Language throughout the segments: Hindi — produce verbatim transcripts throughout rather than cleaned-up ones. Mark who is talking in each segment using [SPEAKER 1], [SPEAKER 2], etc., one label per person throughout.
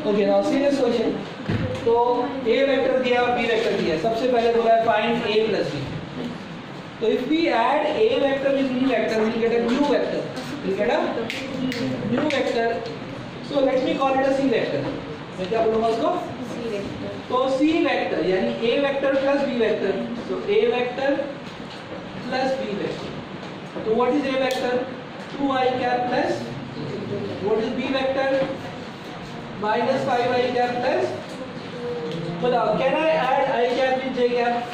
[SPEAKER 1] Okay now serious question. तो ए वेक्टर दिया और बी वेक्टर दिया, सबसे पहले बोला है फाइंड ए प्लस बी। तो if we add A vector with B vector we will get a new vector, we will get a new vector. So let me call it a C vector. मैं क्या बोलूंगा उसको? C vector. तो सी वेक्टर यानी A vector plus B vector, so A vector plus B vector. तो what is A vector? Two I cap plus, what is B vector? Minus five I cap plus, बताओ can I add I cap with J cap?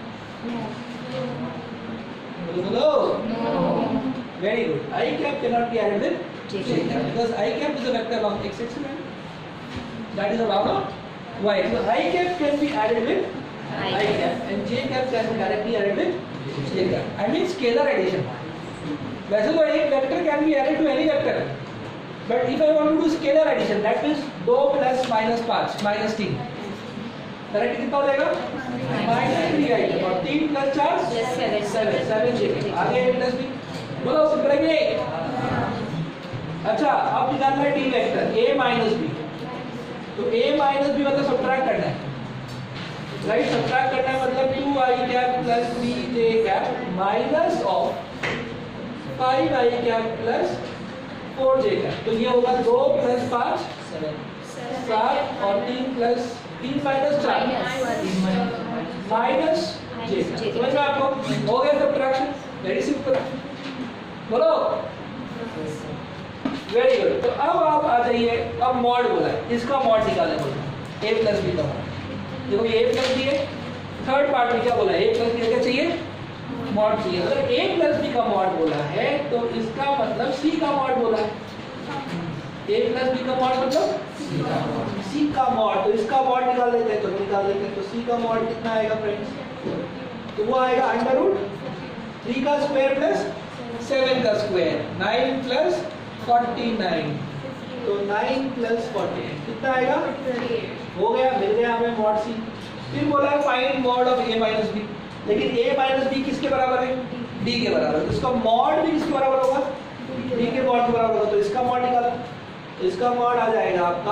[SPEAKER 1] बोलो no. Very good, I cap cannot be added with j cap because I cap is a vector along x axis and that is along y. So I cap can be added with I cap and j cap can be directly added with j cap. I mean scalar addition. वैसे तो एक vector can be added to any vector, but if I want to do scalar addition that means दो plus minus पाँच minus तीन, करेक्ट कितना हो जाएगा? माइनस थ्री आई और तीन प्लस चार सेवन, सेवन जे आगे ए प्लस बी। बोलो सब करेंगे। अच्छा अब निकालना है D vector A minus B. तो ए माइनस बी मतलब सब्ट्रैक्ट करना है, राइट? सब्ट्रैक्ट करना है मतलब two I cap plus three J cap minus of five I cap plus four J cap. तो ये होगा दो प्लस पाँच सात और तीन प्लस तीन माइनस चार माइनस जे। समझ में आपको? हो गया सब्ट्रैक्शन, वेरी सिंपल। बोलो वेरी गुड। तो अब आप आ जाइए, अब मॉड बोला है, इसका मॉड निकालने बोला ए प्लस बी का मॉड। देखो ये ए प्लस बी है, थर्ड पार्ट में क्या बोला है? ए प्लस बी क्या चाहिए? मॉड चाहिए। अगर ए प्लस बी का मॉड बोला है तो इसका मतलब सी का मॉड बोला है। ए प्लस बी का मॉड मतलब सी का मॉड, तो इसका मॉड निकाल लेते हैं। तो निकाल लेते हैं, तो सी का मॉड कितना आएगा फ्रेंड्स? तो वो आएगा अंडर रूट थ्री का स्क्वायर प्लस सेवन का square, nine plus forty nine. तो नाइन प्लस फोर्टी नाइन कितना आएगा? हो गया, मिल गया हमें मॉड सी। फिर बोला है find mod of A minus B, लेकिन ए माइनस बी किसके बराबर है? डी के बराबर। तो इसका मॉड भी किसके बराबर होगा? डी के मॉड के बराबर होगा। तो इसका मॉड निकाला, इसका मॉड आ जाएगा आपका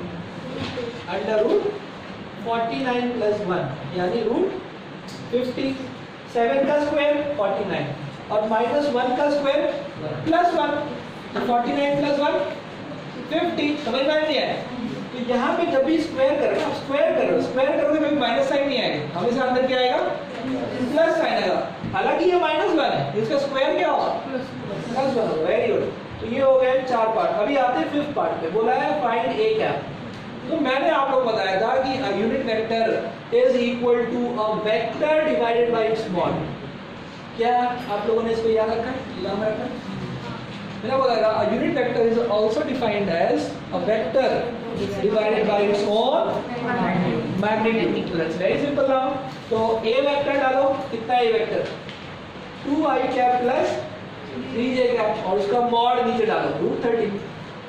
[SPEAKER 1] under root forty nine plus one यानी रूट फिफ्टी। सेवन का स्क्वायर फोर्टी नाइन और माइनस वन का स्क्वायर प्लस वन, तो forty nine plus one fifty. समझ में नहीं आया? तो यहाँ पे जब भी स्क्वायर करो, आप स्क्वायर करो, स्क्वायर करोगे कभी माइनस साइन नहीं आएगा, हमेशा अंदर क्या आएगा? प्लस साइन आएगा। हालांकि ये माइनस वन है, इसका स्क्वायर क्या होगा? प्लस वन होगा। Very good. तो ये हो गए चार पार्ट। अभी आते हैं फिफ्थ पार्ट पे, बोला है फाइंड ए कैप। तो मैंने आप लोग बताया था कि a unit vector is equal to a vector divided by its mod. क्या आप लोगों ने इसको याद रखा है? याद रखा है? मैंने बताया था a unit vector is also defined as a vector divided by its own magnitude. That's very simple now. तो ए वेक्टर डालो, कितना A vector? Two I cap plus three J cap और उसका मॉड नीचे डालो रूट थर्टीन।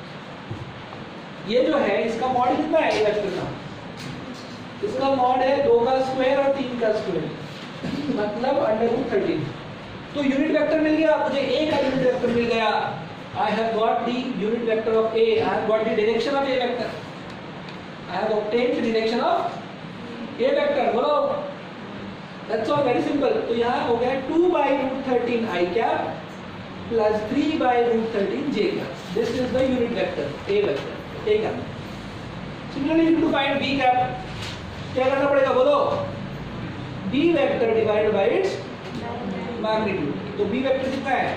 [SPEAKER 1] ये जो है इसका मॉड कितना है ए वेक्टर का? इसका मॉड है दो का स्क्वायर और तीन का स्क्वायर मतलब अंडर रूट थर्टीन। तो यूनिट वेक्टर मिल गया मुझे, ए का यूनिट वेक्टर मिल गया। I have got the unit vector of A, I have got the direction of A vector, I have obtained the direction of A vector. बोलो दैट्स ऑल, वेरी सिंपल। तो यहाँ हो गया two by root thirteen I cap plus three by root thirteen J cap. This is the unit vector A vector A cap. Similarly to find B cap क्या करना पड़ेगा? बोलो B vector divided by its magnitude. तो बी वेक्टर कितना है?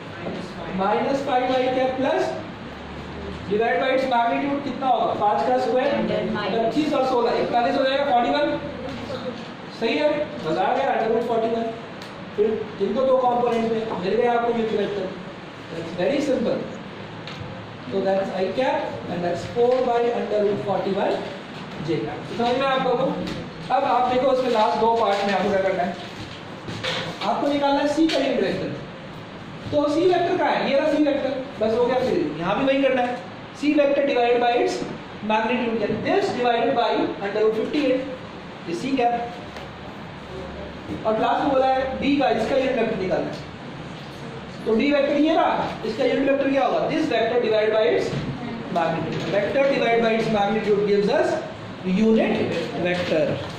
[SPEAKER 1] Minus five I cap plus divide by its magnitude कितना होगा? पाँच का स्क्वायर पच्चीस और सोलह इकतालीस हो जाएगा, फोर्टी वन। सही है, मजा आ गया, अंडर रूट फोर्टी वन। फिर जिनको दो कंपोनेंट्स में मिल गया आपको unit vector, that's very simple. So that's I cap and that's four by under root forty-one j cap. तो समझ में आप लोगों को? अब आप देखो उसके लास्ट दो पार्ट में आपको क्या करना है? आपको निकालना है सी का यूनिट वेक्टर। तो सी वेक्टर का है, ये रहा सी वेक्टर, बस हो गया। फिर यहाँ भी वही करना है, C vector divided by its magnitude यानी this divided by under root fifty eight, ये सी कैप। और क्लास में बोला है डी का, इसका यूनिट वेक्टर निकालना है। तो डी वेक्टर ये रहा, इसका यूनिट वेक्टर क्या होगा? This vector divided by its magnitude. Vector divided by its magnitude gives us unit vector.